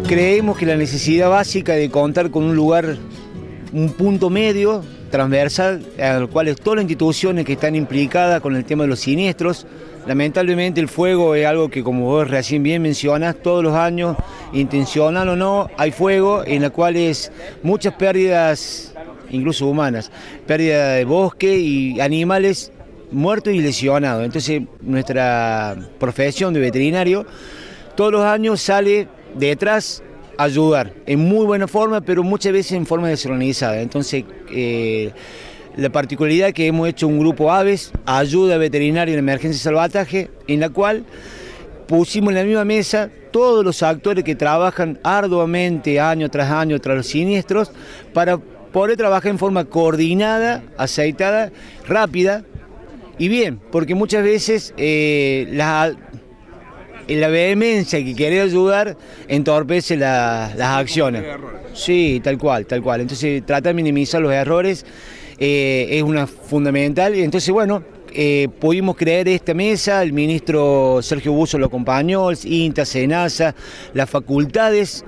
Creemos que la necesidad básica de contar con un lugar, un punto medio, transversal, al cual todas las instituciones que están implicadas con el tema de los siniestros. Lamentablemente el fuego es algo que, como vos recién bien mencionas, todos los años, intencional o no, hay fuego en la cual es muchas pérdidas, incluso humanas, pérdida de bosque y animales muertos y lesionados. Entonces nuestra profesión de veterinario todos los años sale detrás a ayudar, en muy buena forma, pero muchas veces en forma desorganizada. Entonces la particularidad que hemos hecho un grupo Aves, ayuda veterinaria en emergencia y salvataje, en la cual pusimos en la misma mesa todos los actores que trabajan arduamente año tras los siniestros para poder trabajar en forma coordinada, aceitada, rápida y bien, porque muchas veces la vehemencia que quiere ayudar entorpece las acciones. Sí, tal cual. Entonces trata de minimizar los errores, es una fundamental. Entonces, bueno, pudimos crear esta mesa, el ministro Sergio Busso lo acompañó, el INTA, SENASA, las facultades,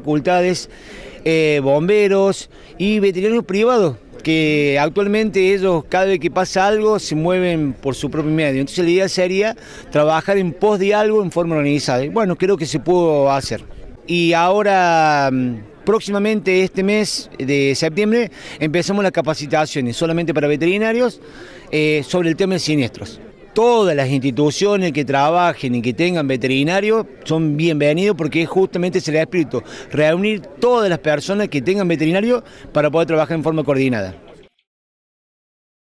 bomberos y veterinarios privados, que actualmente ellos, cada vez que pasa algo, se mueven por su propio medio. Entonces la idea sería trabajar en pos de algo en forma organizada. Bueno, creo que se pudo hacer. Y ahora, próximamente este mes de septiembre, empezamos las capacitaciones solamente para veterinarios sobre el tema de siniestros. Todas las instituciones que trabajen y que tengan veterinarios son bienvenidos, porque justamente se les ha escrito reunir todas las personas que tengan veterinario para poder trabajar en forma coordinada.